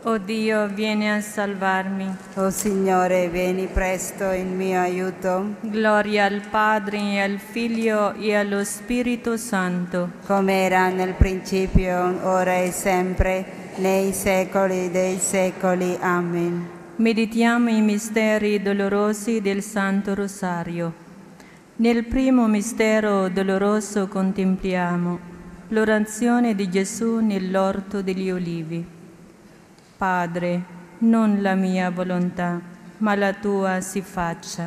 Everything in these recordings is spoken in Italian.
O Dio, vieni a salvarmi. O Signore, vieni presto in mio aiuto. Gloria al Padre, e al Figlio, e allo Spirito Santo. Come era nel principio, ora e sempre, nei secoli dei secoli. Amen. Meditiamo i misteri dolorosi del Santo Rosario. Nel primo mistero doloroso contempliamo l'orazione di Gesù nell'orto degli Olivi. Padre, non la mia volontà, ma la tua si faccia.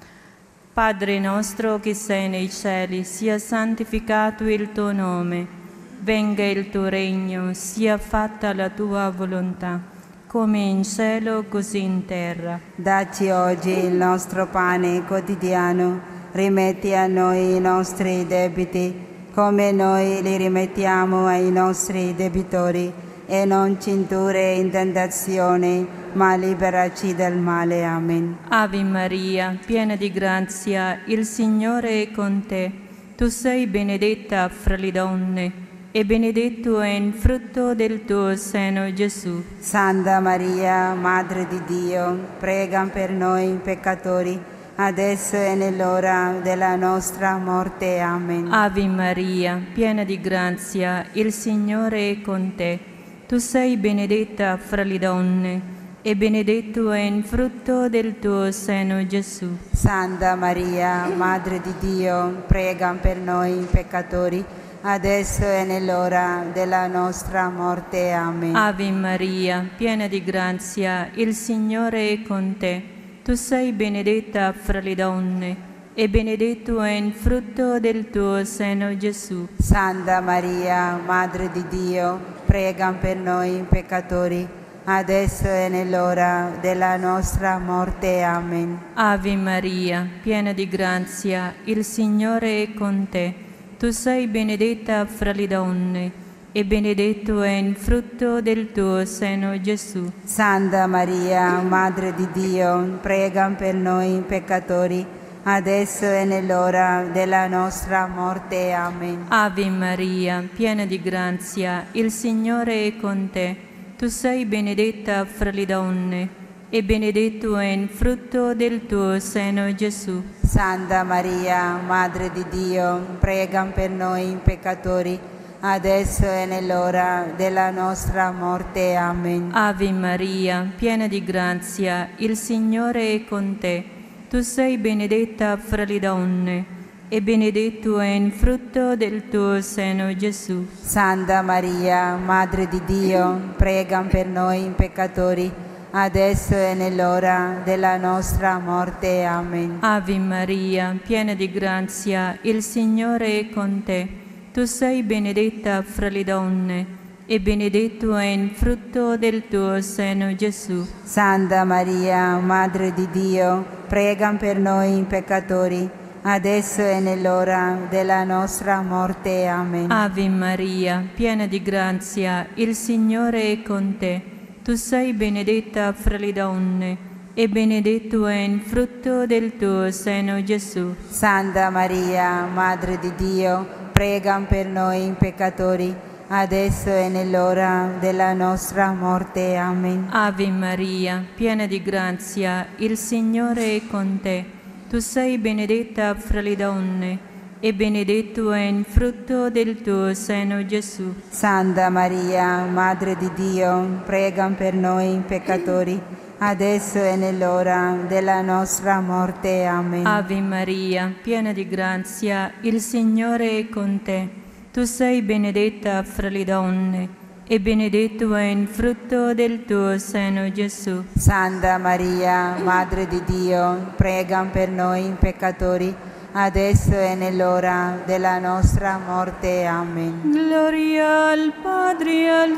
Padre nostro che sei nei cieli, sia santificato il tuo nome. Venga il tuo regno, sia fatta la tua volontà, come in cielo così in terra. Dacci oggi il nostro pane quotidiano, rimetti a noi i nostri debiti, come noi li rimettiamo ai nostri debitori, e non ci indurre in tentazione, ma liberaci dal male. Amen. Ave Maria, piena di grazia, il Signore è con te. Tu sei benedetta fra le donne, e benedetto è il frutto del tuo seno, Gesù. Santa Maria, Madre di Dio, prega per noi peccatori, adesso e nell'ora della nostra morte. Amen. Ave Maria, piena di grazia, il Signore è con te. Tu sei benedetta fra le donne, e benedetto è il frutto del tuo seno, Gesù. Santa Maria, Madre di Dio, prega per noi peccatori, adesso e nell'ora della nostra morte. Amen. Ave Maria, piena di grazia, il Signore è con te. Tu sei benedetta fra le donne, e benedetto è il frutto del tuo seno, Gesù. Santa Maria, Madre di Dio, prega per noi peccatori, adesso e nell'ora della nostra morte. Amen. Ave Maria, piena di grazia, il Signore è con te. Tu sei benedetta fra le donne, e benedetto è il frutto del tuo seno, Gesù. Santa Maria, Madre di Dio, prega per noi peccatori, adesso e nell'ora della nostra morte. Amen. Ave Maria, piena di grazia, il Signore è con te. Tu sei benedetta fra le donne, e benedetto è il frutto del tuo seno, Gesù. Santa Maria, Madre di Dio, prega per noi peccatori, adesso e nell'ora della nostra morte. Amen. Ave Maria, piena di grazia, il Signore è con te. Tu sei benedetta fra le donne, e benedetto è il frutto del tuo seno, Gesù. Santa Maria, Madre di Dio, prega per noi peccatori, adesso e nell'ora della nostra morte. Amen. Ave Maria, piena di grazia, il Signore è con te. Tu sei benedetta fra le donne, e benedetto è il frutto del tuo seno, Gesù. Santa Maria, Madre di Dio, prega per noi peccatori, adesso e nell'ora della nostra morte. Amen. Ave Maria, piena di grazia, il Signore è con te. Tu sei benedetta fra le donne, e benedetto è il frutto del tuo seno, Gesù. Santa Maria, Madre di Dio, prega per noi peccatori, adesso e nell'ora della nostra morte. Amen. Ave Maria, piena di grazia, il Signore è con te. Tu sei benedetta fra le donne, e benedetto è il frutto del tuo seno, Gesù. Santa Maria, Madre di Dio, prega per noi peccatori, adesso e nell'ora della nostra morte. Amen. Ave Maria, piena di grazia, il Signore è con te. Tu sei benedetta fra le donne, e benedetto è il frutto del tuo seno, Gesù. Santa Maria, Madre di Dio, prega per noi peccatori, adesso e nell'ora della nostra morte. Amen. Gloria al Padre, e al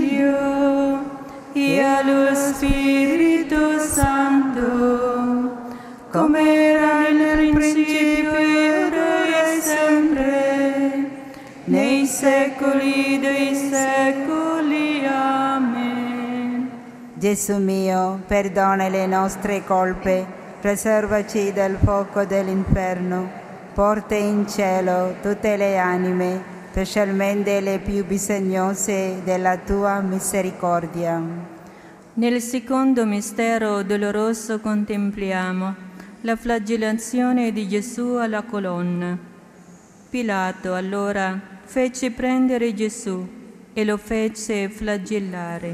Figlio, e allo Spirito Santo, come era nel principio, ora e sempre, nei secoli dei secoli. Amen. Gesù mio, perdona le nostre colpe, preservaci dal fuoco dell'inferno, porta in cielo tutte le anime, specialmente le più bisognose della tua misericordia. Nel secondo mistero doloroso contempliamo la flagellazione di Gesù alla colonna. Pilato allora fece prendere Gesù e lo fece flagellare.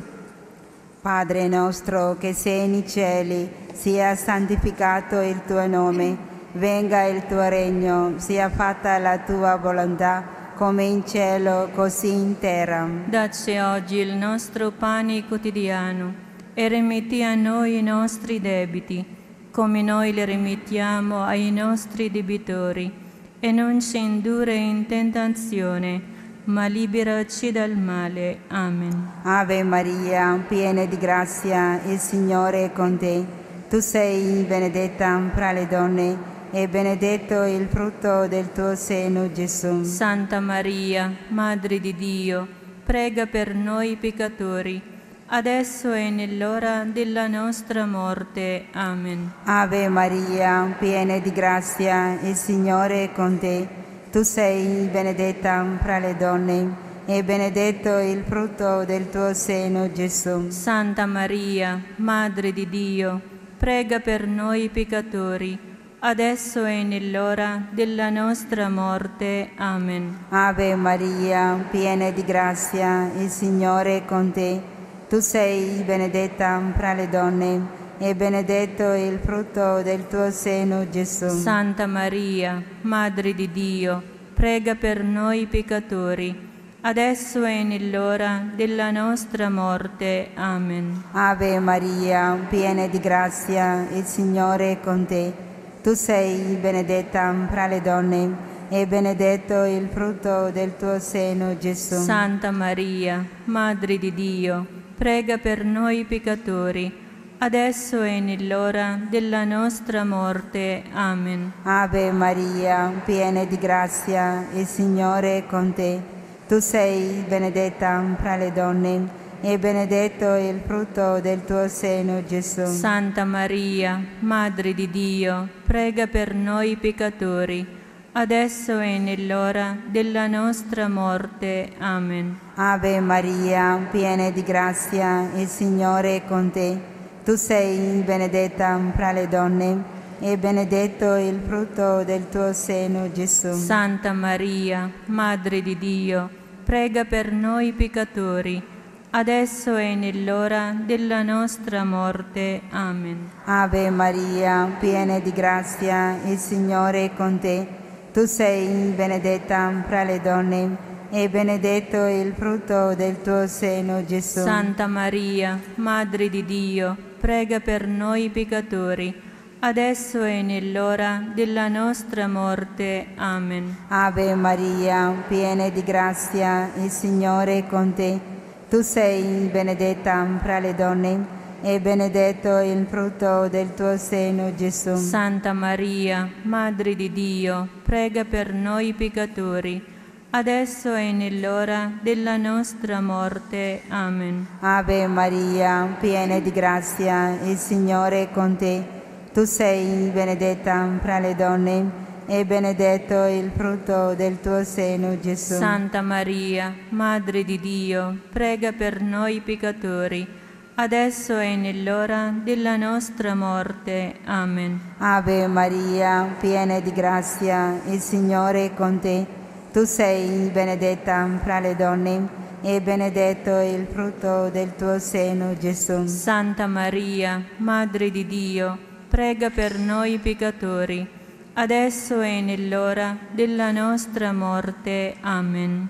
Padre nostro che sei nei cieli, sia santificato il tuo nome, venga il tuo regno, sia fatta la tua volontà, come in cielo, così in terra. Dacci oggi il nostro pane quotidiano e rimetti a noi i nostri debiti, come noi li rimettiamo ai nostri debitori, e non ci indurre in tentazione, ma liberaci dal male. Amen. Ave Maria, piena di grazia, il Signore è con te. Tu sei benedetta fra le donne, e benedetto il frutto del tuo seno, Gesù. Santa Maria, Madre di Dio, prega per noi peccatori, adesso e nell'ora della nostra morte. Amen. Ave Maria, piena di grazia, il Signore è con te. Tu sei benedetta fra le donne, e benedetto il frutto del tuo seno, Gesù. Santa Maria, Madre di Dio, prega per noi peccatori, adesso e nell'ora della nostra morte. Amen. Ave Maria, piena di grazia, il Signore è con te. Tu sei benedetta fra le donne, e benedetto il frutto del tuo seno, Gesù. Santa Maria, Madre di Dio, prega per noi peccatori, adesso e nell'ora della nostra morte. Amen. Ave Maria, piena di grazia, il Signore è con te. Tu sei benedetta fra le donne, e benedetto il frutto del tuo seno, Gesù. Santa Maria, Madre di Dio, prega per noi peccatori, adesso e nell'ora della nostra morte. Amen. Ave Maria, piena di grazia, il Signore è con te. Tu sei benedetta fra le donne, e benedetto il frutto del tuo seno, Gesù. Santa Maria, Madre di Dio, prega per noi peccatori, adesso e nell'ora della nostra morte. Amen. Ave Maria, piena di grazia, il Signore è con te. Tu sei benedetta fra le donne, e benedetto il frutto del tuo seno, Gesù. Santa Maria, Madre di Dio, prega per noi peccatori, adesso e nell'ora della nostra morte. Amen. Ave Maria, piena di grazia, il Signore è con te. Tu sei benedetta fra le donne, e benedetto il frutto del tuo seno, Gesù. Santa Maria, Madre di Dio, prega per noi peccatori, adesso e nell'ora della nostra morte. Amen. Ave Maria, piena di grazia, il Signore è con te. Tu sei benedetta fra le donne, e benedetto il frutto del tuo seno, Gesù. Santa Maria, Madre di Dio, prega per noi peccatori, adesso e nell'ora della nostra morte. Amen. Ave Maria, piena di grazia, il Signore è con te. Tu sei benedetta fra le donne, e benedetto il frutto del tuo seno, Gesù. Santa Maria, Madre di Dio, prega per noi peccatori, adesso e nell'ora della nostra morte. Amen. Ave Maria, piena di grazia, il Signore è con te. Tu sei benedetta fra le donne, e benedetto il frutto del tuo seno, Gesù. Santa Maria, Madre di Dio, prega per noi peccatori, adesso e nell'ora della nostra morte. Amen.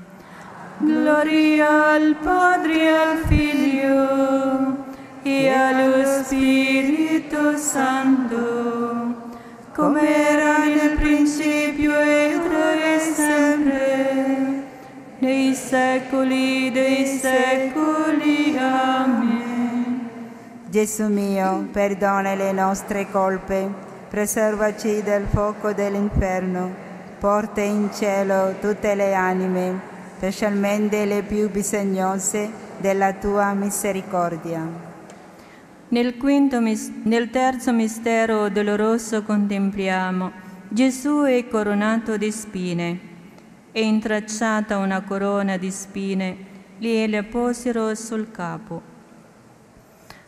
Gloria al Padre e al Figlio e allo Spirito Santo, come era nel principio e ora e sempre, nei secoli dei secoli. Amen. Gesù mio, perdona le nostre colpe, preservaci dal fuoco dell'inferno, porta in cielo tutte le anime, specialmente le più bisognose della tua misericordia. Nel terzo mistero doloroso contempliamo Gesù è coronato di spine. È intracciata una corona di spine, gliele posero sul capo.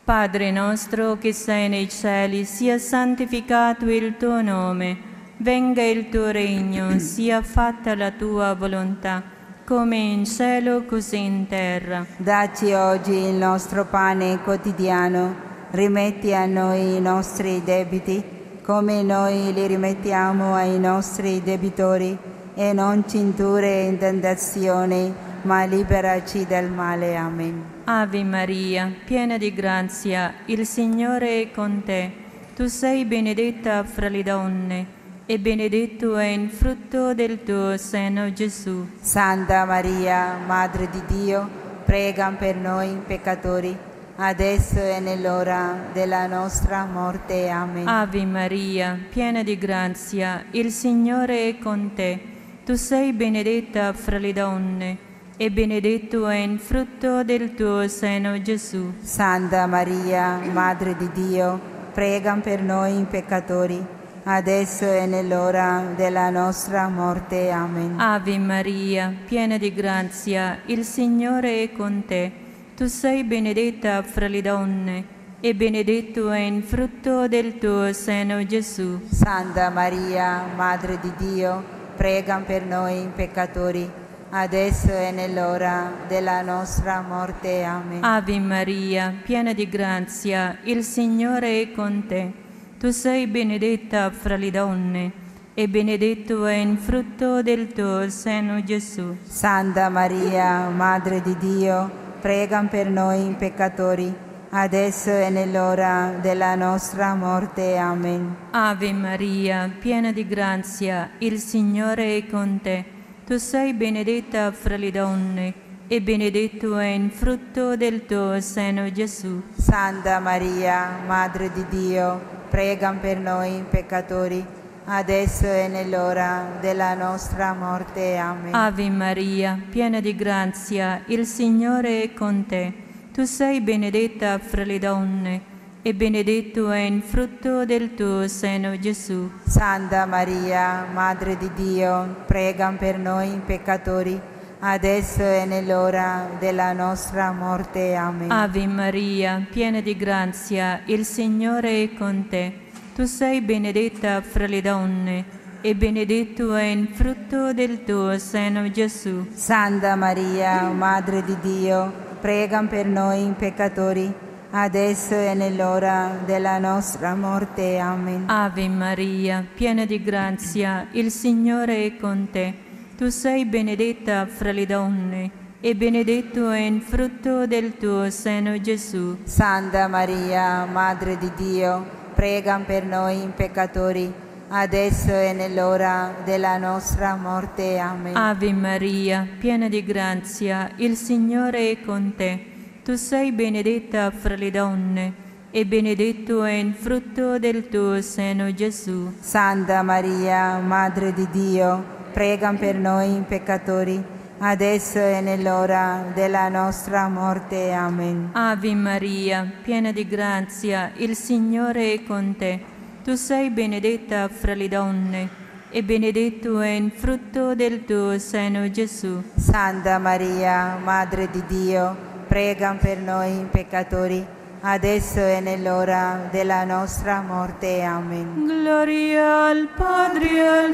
Padre nostro che sei nei cieli, sia santificato il tuo nome, venga il tuo regno, sia fatta la tua volontà, come in cielo così in terra. Dacci oggi il nostro pane quotidiano, rimetti a noi i nostri debiti, come noi li rimettiamo ai nostri debitori, e non ci indurre in tentazione, ma liberaci dal male. Amen. Ave Maria, piena di grazia, il Signore è con te. Tu sei benedetta fra le donne, e benedetto è il frutto del tuo seno, Gesù. Santa Maria, Madre di Dio, prega per noi peccatori, adesso e nell'ora della nostra morte. Amen. Ave Maria, piena di grazia, il Signore è con te. Tu sei benedetta fra le donne, e benedetto è il frutto del tuo seno, Gesù. Santa Maria, Madre di Dio, prega per noi peccatori, adesso e nell'ora della nostra morte. Amen. Ave Maria, piena di grazia, il Signore è con te. Tu sei benedetta fra le donne, e benedetto è il frutto del tuo seno, Gesù. Santa Maria, Madre di Dio, prega per noi peccatori, adesso e nell'ora della nostra morte. Amen. Ave Maria, piena di grazia, il Signore è con te. Tu sei benedetta fra le donne, e benedetto è il frutto del tuo seno, Gesù. Santa Maria, Madre di Dio, prega per noi peccatori, adesso e nell'ora della nostra morte. Amen. Ave Maria, piena di grazia, il Signore è con te. Tu sei benedetta fra le donne, e benedetto è il frutto del tuo seno, Gesù. Santa Maria, Madre di Dio, prega per noi peccatori, adesso e nell'ora della nostra morte. Amen. Ave Maria, piena di grazia, il Signore è con te. Tu sei benedetta fra le donne, e benedetto è il frutto del tuo seno, Gesù. Santa Maria, Madre di Dio, prega per noi peccatori, adesso e nell'ora della nostra morte. Amen. Ave Maria, piena di grazia, il Signore è con te. Tu sei benedetta fra le donne, e benedetto è il frutto del tuo seno, Gesù. Santa Maria, Madre di Dio, prega per noi peccatori, adesso e nell'ora della nostra morte. Amen. Ave Maria, piena di grazia, il Signore è con te. Tu sei benedetta fra le donne, e benedetto è il frutto del tuo seno, Gesù. Santa Maria, Madre di Dio, prega per noi peccatori, adesso e nell'ora della nostra morte. Amen. Ave Maria, piena di grazia, il Signore è con te. Tu sei benedetta fra le donne, e benedetto è il frutto del tuo seno, Gesù. Santa Maria, Madre di Dio, prega per noi peccatori, adesso e nell'ora della nostra morte. Amen. Ave Maria, piena di grazia, il Signore è con te. Tu sei benedetta fra le donne, e benedetto è il frutto del tuo seno, Gesù. Santa Maria, Madre di Dio, prega per noi peccatori, adesso e nell'ora della nostra morte. Amen. Gloria al Padre e al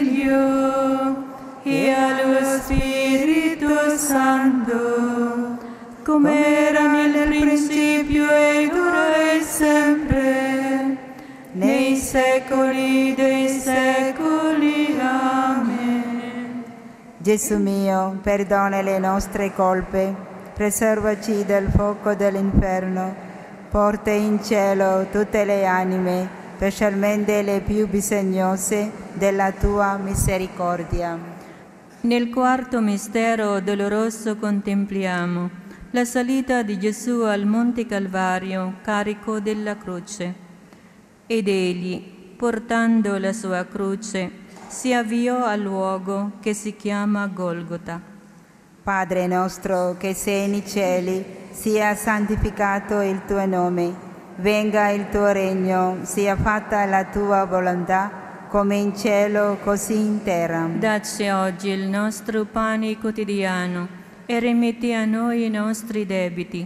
Figlio e allo Spirito Santo, come era nel principio ed ora e sempre, nei secoli dei secoli. Amen. Gesù mio, perdona le nostre colpe, preservaci dal fuoco dell'inferno, porta in cielo tutte le anime, specialmente le più bisognose della tua misericordia. Nel quarto mistero doloroso contempliamo la salita di Gesù al Monte Calvario, carico della croce. Ed egli, portando la sua croce, si avviò al luogo che si chiama Golgota. Padre nostro che sei nei cieli, sia santificato il tuo nome, venga il tuo regno, sia fatta la tua volontà, come in cielo così in terra. Dacci oggi il nostro pane quotidiano e rimetti a noi i nostri debiti,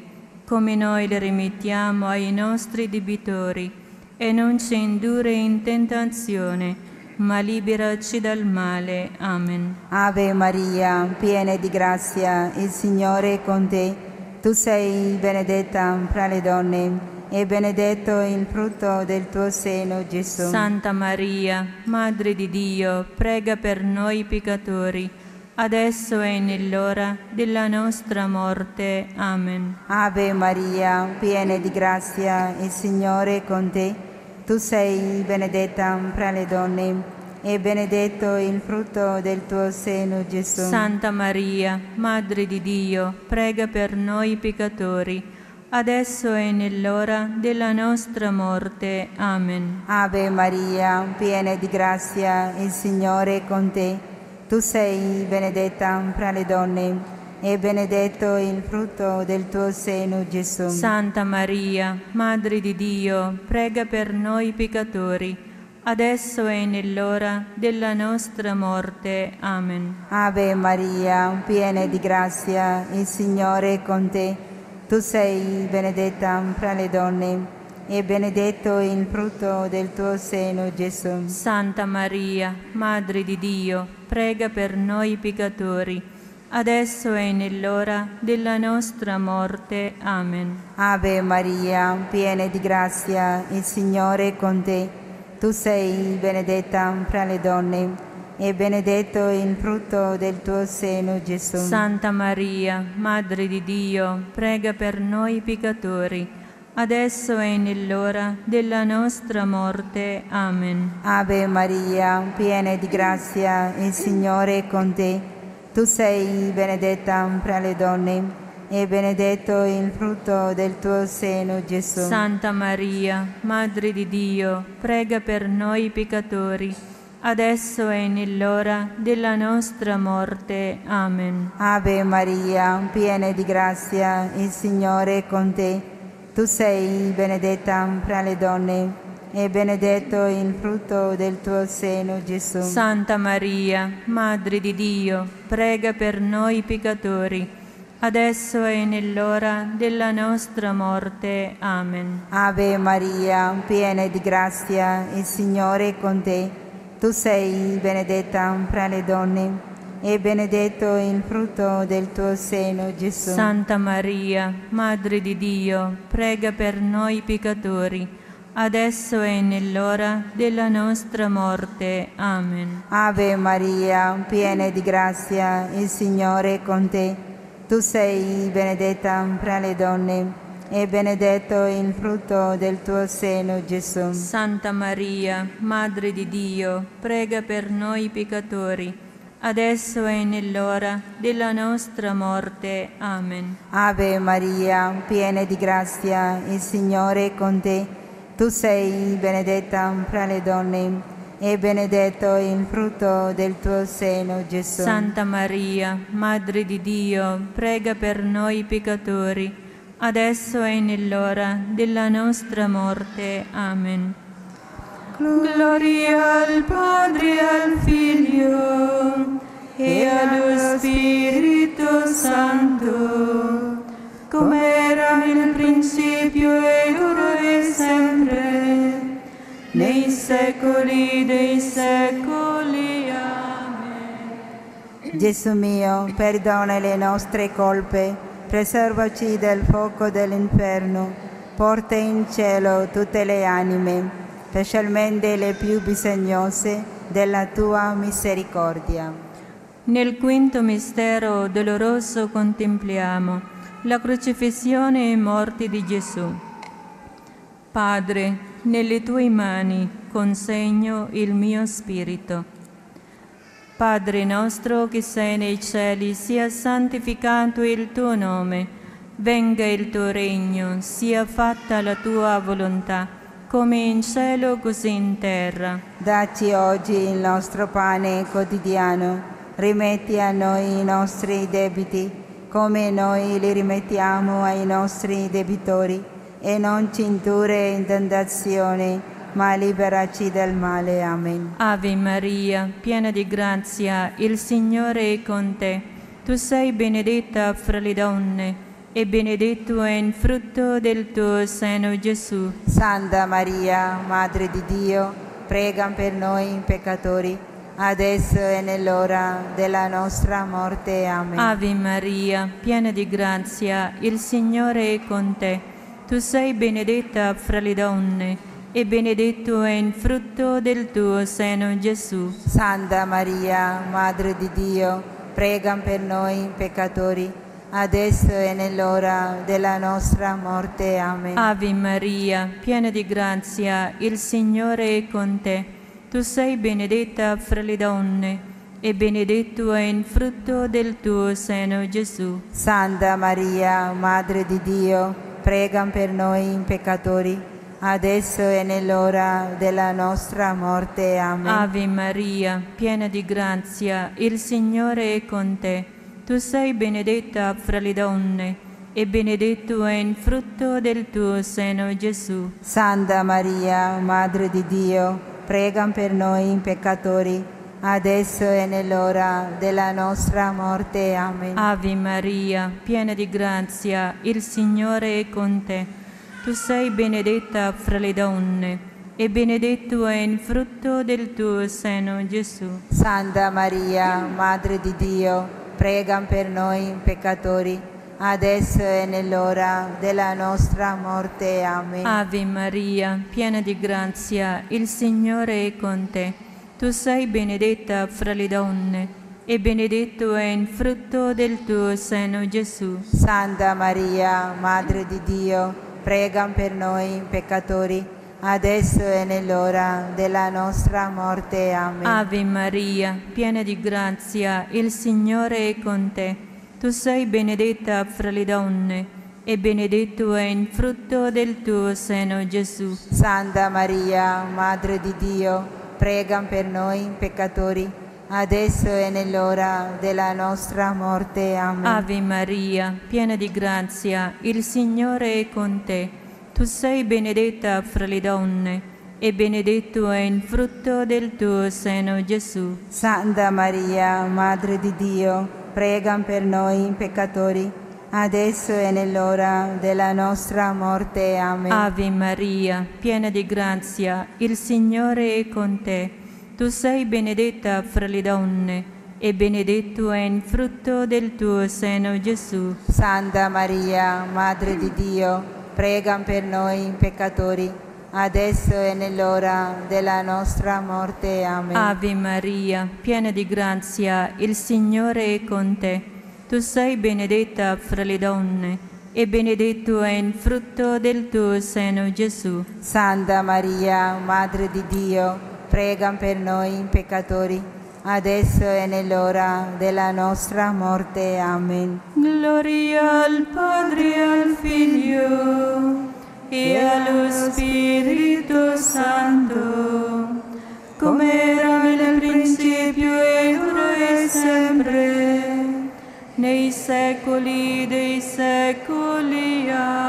come noi le rimettiamo ai nostri debitori, e non ci indurre in tentazione, ma liberaci dal male. Amen. Ave Maria, piena di grazia, il Signore è con te. Tu sei benedetta fra le donne, e benedetto il frutto del tuo seno, Gesù. Santa Maria, Madre di Dio, prega per noi peccatori, adesso e nell'ora della nostra morte. Amen. Ave Maria, piena di grazia, il Signore è con te. Tu sei benedetta fra le donne, e benedetto il frutto del tuo seno, Gesù. Santa Maria, Madre di Dio, prega per noi peccatori, adesso e nell'ora della nostra morte. Amen. Ave Maria, piena di grazia, il Signore è con te. Tu sei benedetta fra le donne, e benedetto il frutto del tuo seno, Gesù. Santa Maria, Madre di Dio, prega per noi peccatori, adesso e nell'ora della nostra morte. Amen. Ave Maria, piena di grazia, il Signore è con te. Tu sei benedetta fra le donne, e benedetto il frutto del tuo seno, Gesù. Santa Maria, Madre di Dio, prega per noi peccatori, adesso e nell'ora della nostra morte. Amen. Ave Maria, piena di grazia, il Signore è con te. Tu sei benedetta fra le donne, e benedetto il frutto del tuo seno, Gesù. Santa Maria, Madre di Dio, prega per noi peccatori, adesso e nell'ora della nostra morte. Amen. Ave Maria, piena di grazia, il Signore è con te. Tu sei benedetta fra le donne, e benedetto il frutto del tuo seno, Gesù. Santa Maria, Madre di Dio, prega per noi peccatori, adesso e nell'ora della nostra morte. Amen. Ave Maria, piena di grazia, il Signore è con te. Tu sei benedetta fra le donne, e benedetto il frutto del tuo seno, Gesù. Santa Maria, Madre di Dio, prega per noi peccatori, adesso e nell'ora della nostra morte. Amen. Ave Maria, piena di grazia, il Signore è con te. Tu sei benedetta fra le donne, e benedetto il frutto del tuo seno, Gesù. Santa Maria, Madre di Dio, prega per noi peccatori, adesso e nell'ora della nostra morte. Amen. Ave Maria, piena di grazia, il Signore è con te. Tu sei benedetta fra le donne, e benedetto il frutto del tuo seno, Gesù. Santa Maria, Madre di Dio, prega per noi peccatori, adesso e nell'ora della nostra morte. Amen. Ave Maria, piena di grazia, il Signore è con te. Tu sei benedetta fra le donne, e benedetto il frutto del tuo seno, Gesù. Santa Maria, Madre di Dio, prega per noi peccatori, adesso e nell'ora della nostra morte. Amen. Gloria al Padre e al Figlio e allo Spirito Santo, come era nel principio ed ora e sempre, nei secoli dei secoli. Amen. Gesù mio, perdona le nostre colpe, preservaci dal fuoco dell'inferno, porta in cielo tutte le anime, specialmente le più bisognose della tua misericordia. Nel quinto mistero doloroso contempliamo la crocifissione e morte di Gesù. Padre, nelle tue mani consegno il mio spirito. Padre nostro che sei nei cieli, sia santificato il tuo nome, venga il tuo regno, sia fatta la tua volontà, come in cielo così in terra. Dacci oggi il nostro pane quotidiano, rimetti a noi i nostri debiti, come noi li rimettiamo ai nostri debitori, e non ci indurre in tentazione, ma liberaci dal male. Amen. Ave Maria, piena di grazia, il Signore è con te. Tu sei benedetta fra le donne, e benedetto è il frutto del tuo seno, Gesù. Santa Maria, Madre di Dio, prega per noi peccatori, adesso e nell'ora della nostra morte. Amen. Ave Maria, piena di grazia, il Signore è con te. Tu sei benedetta fra le donne, e benedetto è il frutto del tuo seno, Gesù. Santa Maria, Madre di Dio, prega per noi peccatori, adesso e nell'ora della nostra morte. Amen. Ave Maria, piena di grazia, il Signore è con te. Tu sei benedetta fra le donne, e benedetto è il frutto del tuo seno, Gesù. Santa Maria, Madre di Dio, prega per noi peccatori, adesso e nell'ora della nostra morte. Amen. Ave Maria, piena di grazia, il Signore è con te. Tu sei benedetta fra le donne, e benedetto è il frutto del tuo seno, Gesù. Santa Maria, Madre di Dio, prega per noi peccatori, adesso e nell'ora della nostra morte. Amen. Ave Maria, piena di grazia, il Signore è con te. Tu sei benedetta fra le donne, e benedetto è il frutto del tuo seno, Gesù. Santa Maria, Madre di Dio, prega per noi peccatori, adesso e nell'ora della nostra morte. Amen. Ave Maria, piena di grazia, il Signore è con te. Tu sei benedetta fra le donne, e benedetto è il frutto del tuo seno, Gesù. Santa Maria, Madre di Dio, prega per noi peccatori, adesso e nell'ora della nostra morte. Amen. Ave Maria, piena di grazia, il Signore è con te. Tu sei benedetta fra le donne, e benedetto è il frutto del tuo seno, Gesù. Santa Maria, Madre di Dio, prega per noi peccatori, adesso e nell'ora della nostra morte. Amen. Ave Maria, piena di grazia, il Signore è con te. Tu sei benedetta fra le donne, e benedetto è il frutto del tuo seno, Gesù. Santa Maria, Madre di Dio, prega per noi peccatori, adesso e nell'ora della nostra morte. Amen. Ave Maria, piena di grazia, il Signore è con te. Tu sei benedetta fra le donne, e benedetto è il frutto del tuo seno, Gesù. Santa Maria, Madre di Dio, prega per noi peccatori, adesso e nell'ora della nostra morte. Amen. Ave Maria, piena di grazia, il Signore è con te. Tu sei benedetta fra le donne, e benedetto è il frutto del tuo seno, Gesù. Santa Maria, Madre di Dio, prega per noi peccatori, adesso e nell'ora della nostra morte. Amen. Gloria al Padre e al Figlio e allo Spirito Santo, come era nel principio e ora e sempre, nei secoli dei secoli.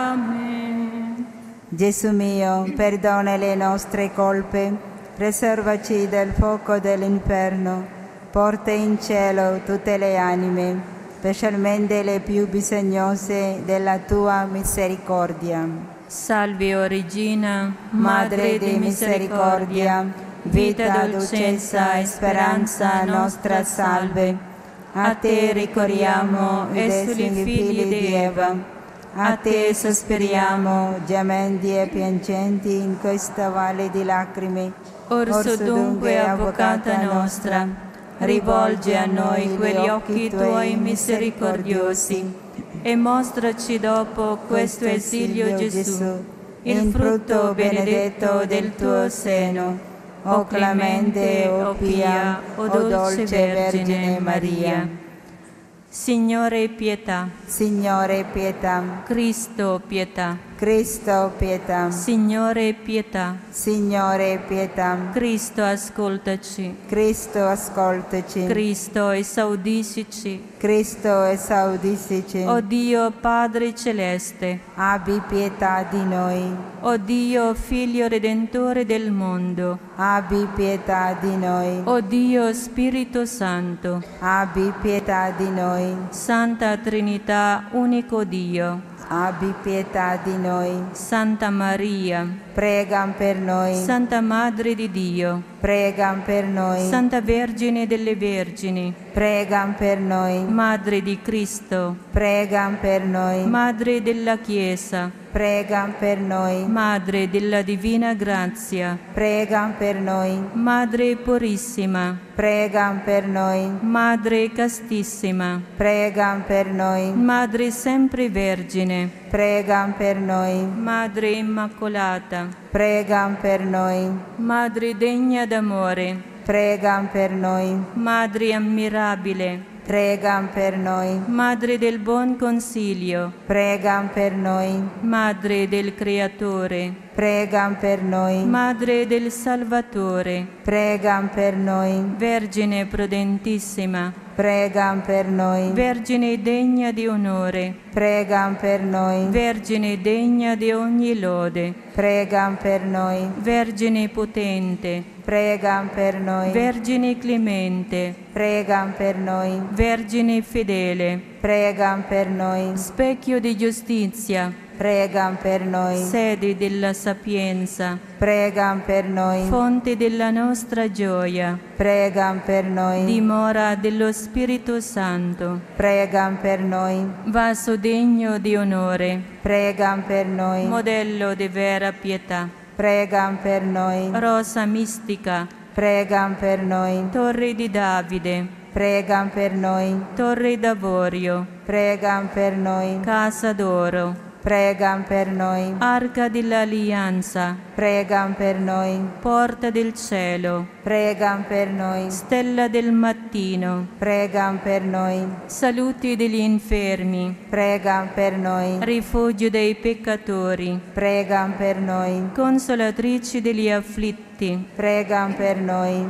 Amen. Gesù mio, perdona le nostre colpe, preservaci dal fuoco dell'inferno, porta in cielo tutte le anime, specialmente le più bisognose della tua misericordia. Salve, o Regina, Madre di misericordia, vita, dolcezza e speranza nostra salve. A te ricorriamo, esuli figli di Eva, a te sospiriamo, gementi e piangenti in questa valle di lacrime. Orso dunque, Avvocata nostra, rivolgi a noi quegli occhi tuoi misericordiosi, e mostraci dopo questo esilio, Gesù, il frutto benedetto del tuo seno, o clemente, o pia, o dolce Vergine Maria. Signore, pietà. Signore, pietà. Cristo, pietà. Cristo, pietà. Signore, pietà. Signore, pietà. Cristo, ascoltaci. Cristo, ascoltaci. Cristo, esaudiscici. Cristo, esaudiscici. O Dio Padre Celeste, Abbi pietà di noi. o Dio Figlio Redentore del mondo, Abbi pietà di noi. o Dio Spirito Santo, Abbi pietà di noi. Santa Trinità, unico Dio, Abbi pietà di noi. Santa Maria, Prega per noi. Santa Madre di Dio, Prega per noi. Santa Vergine delle Vergini, Prega per noi. Madre di Cristo, Prega per noi. Madre della Chiesa, Prega per noi. Madre della Divina Grazia, Prega per noi. Madre Purissima, Prega per noi. Madre Castissima, Prega per noi. Madre sempre Vergine, Prega per noi. Madre Immacolata, Prega per noi. Madre degna d'amore, Prega per noi. Madre ammirabile, Prega per noi. Madre del buon consiglio, Prega per noi. Madre del Creatore, Prega per noi. Madre del Salvatore, Prega per noi. Vergine prudentissima, Prega per noi. Vergine degna di onore, Prega per noi. Vergine degna di ogni lode, Prega per noi. Vergine potente, Prega per noi. Vergine clemente, Prega per noi. Vergine fedele, Prega per noi. specchio di giustizia, Prega per noi. sede della sapienza, Prega per noi. fonte della nostra gioia, Prega per noi. dimora dello Spirito Santo, Prega per noi. vaso degno di onore, Prega per noi. modello di vera pietà, Prega per noi. rosa mistica, Prega per noi. torre di Davide, Prega per noi. torre d'avorio, Prega per noi. casa d'oro, Prega per noi. arca dell'alleanza, Prega per noi. porta del cielo, Prega per noi. stella del mattino, Prega per noi. saluti degli infermi, Prega per noi. rifugio dei peccatori, Prega per noi. consolatrice degli afflitti, Prega per noi.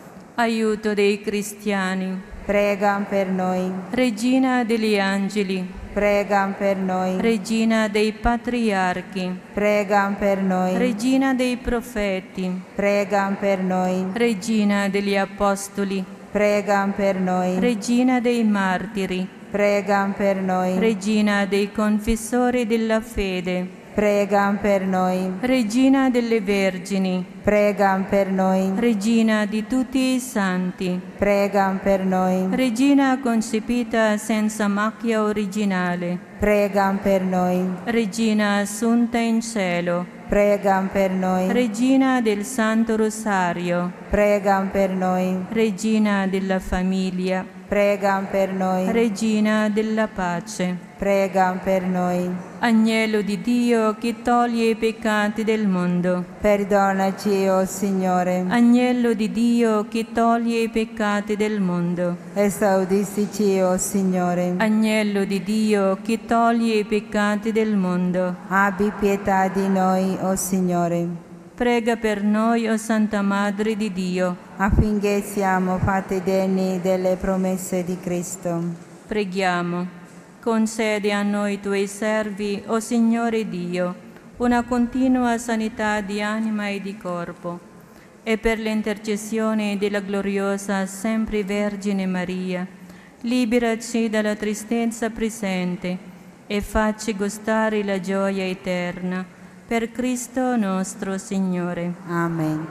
aiuto dei cristiani, Prega per noi. regina degli angeli, Prega per noi. regina dei patriarchi, Prega per noi. regina dei profeti, Prega per noi. regina degli apostoli, Prega per noi. regina dei martiri, Prega per noi. regina dei confessori della fede, Prega per noi. regina delle vergini, Prega per noi. regina di tutti i santi, Prega per noi. regina concepita senza macchia originale, Prega per noi. regina assunta in cielo, Prega per noi. regina del Santo Rosario, Prega per noi. regina della famiglia, Prega per noi. regina della pace, Prega per noi. agnello di Dio che toglie i peccati del mondo, Perdonaci, o Signore. agnello di Dio che toglie i peccati del mondo, Esaudiscici, o Signore. agnello di Dio che toglie i peccati del mondo, Abbi pietà di noi, o Signore, prega per noi, o Santa Madre di Dio. affinché siamo fatti degni delle promesse di Cristo. Preghiamo. Concedi a noi tuoi servi, o Signore Dio, una continua sanità di anima e di corpo, e per l'intercessione della gloriosa sempre Vergine Maria, liberaci dalla tristezza presente e facci gustare la gioia eterna. Per Cristo nostro Signore. Amen.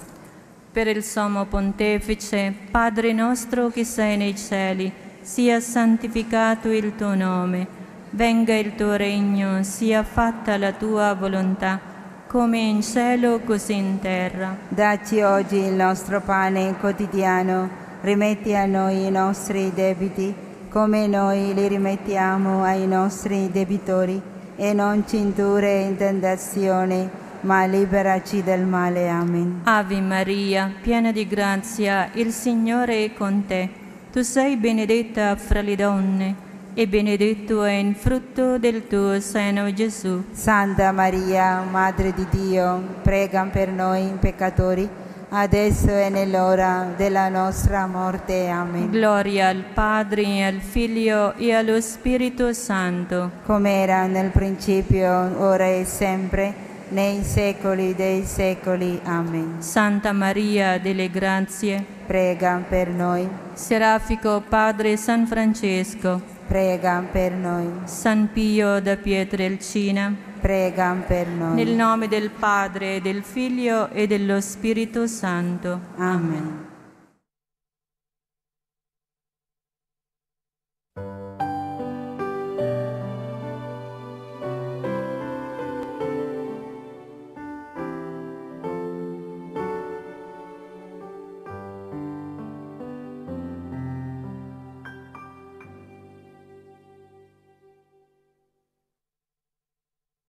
Per il Sommo Pontefice, Padre nostro che sei nei cieli, sia santificato il tuo nome, venga il tuo regno, sia fatta la tua volontà, come in cielo così in terra. Dacci oggi il nostro pane quotidiano, rimetti a noi i nostri debiti, come noi li rimettiamo ai nostri debitori, e non ci indurre in tentazione, ma liberaci dal male. Amen. Ave Maria, piena di grazia, il Signore è con te. Tu sei benedetta fra le donne, e benedetto è il frutto del tuo seno, Gesù. Santa Maria, Madre di Dio, prega per noi peccatori, adesso e nell'ora della nostra morte. Amen. Gloria al Padre, al Figlio e allo Spirito Santo, come era nel principio, ora e sempre, nei secoli dei secoli. Amen. Santa Maria delle Grazie, Prega per noi, Serafico Padre San Francesco, prega per noi, San Pio da Pietrelcina, prega per noi. nel nome del Padre, del Figlio e dello Spirito Santo. Amen.